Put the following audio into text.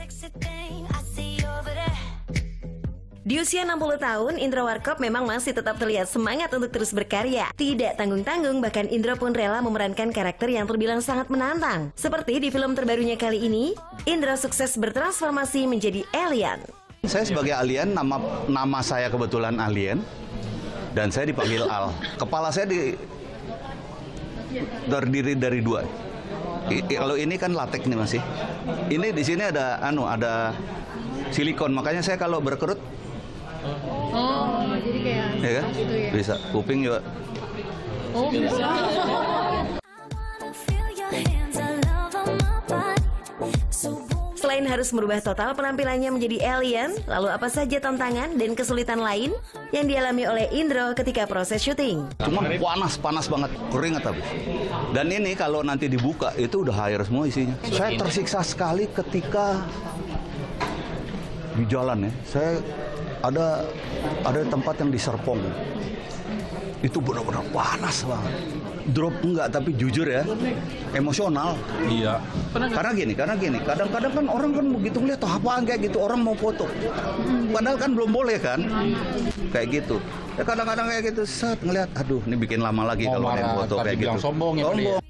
Di usia 60 tahun, Indro Warkop memang masih tetap terlihat semangat untuk terus berkarya. Tidak tanggung-tanggung, bahkan Indro pun rela memerankan karakter yang terbilang sangat menantang. Seperti di film terbarunya kali ini, Indro sukses bertransformasi menjadi alien. Saya sebagai alien, nama saya kebetulan alien, dan saya dipanggil Al. Kepala saya terdiri dari dua. Kalau ini kan latex nih masih. Ini di sini ada silikon, makanya saya kalau berkerut. Oh, jadi kayak Ya kan? gitu ya? Bisa, kuping juga. Oh, bisa. Selain harus merubah total penampilannya menjadi alien, lalu apa saja tantangan dan kesulitan lain yang dialami oleh Indro ketika proses syuting? Cuma panas banget, keringat habis. Dan ini kalau nanti dibuka, itu udah air semua isinya. Saya tersiksa sekali ketika di jalan ya. Saya ada tempat yang di Serpong. Itu benar-benar panas banget. Drop enggak, tapi jujur ya, emosional. Iya. Karena gini, kadang-kadang kan orang kan begitu ngeliat apaan kayak gitu, orang mau foto. Padahal kan belum boleh kan, kayak gitu. Ya kadang-kadang kayak gitu, set ngeliat, aduh ini bikin lama lagi kalau main foto kayak gitu. Sombong ya.